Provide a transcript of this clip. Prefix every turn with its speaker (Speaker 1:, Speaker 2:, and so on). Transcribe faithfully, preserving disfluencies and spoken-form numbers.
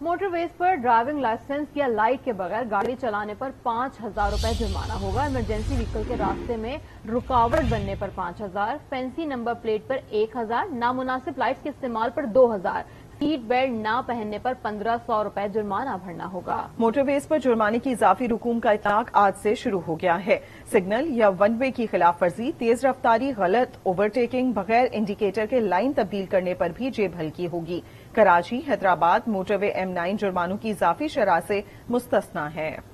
Speaker 1: Motorways पर driving licence या light के बगैर गाड़ी चलाने पर पांच हजार रुपए जुर्माना होगा। इमरजेंसी व्हीकल के रास्ते में रुकावट बनने पर पांच हजार, फैंसी नंबर प्लेट पर एक हजार, नामुनासिब लाइट्स के इस्तेमाल पर दो हजार, सीट बेल्ट ना पहनने पर पंद्रह सौ रुपए जुर्माना भरना होगा।
Speaker 2: मोटरवेज पर जुर्माने की इजाफी रकूम का इतलाक आज से शुरू हो गया है। सिग्नल या वन वे की खिलाफ वर्जी, तेज रफ्तारी, गलत ओवरटेकिंग, बगैर इंडिकेटर के लाइन तब्दील करने पर भी जेब हल्की होगी। Karachi, Hyderabad motorway M nine जुर्मानों की इजाफी शरह से मुस्तस्ना है।